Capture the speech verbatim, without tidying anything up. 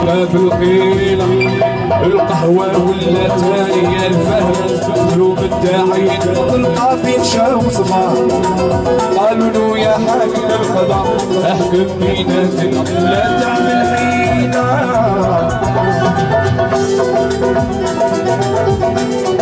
في القيلة القهوة ولا تانية الفهم قلوب الداعين القاضي مشاو صباح قالوا له يا حاكم القضاء احكم بيناتنا لا تعمل حيلة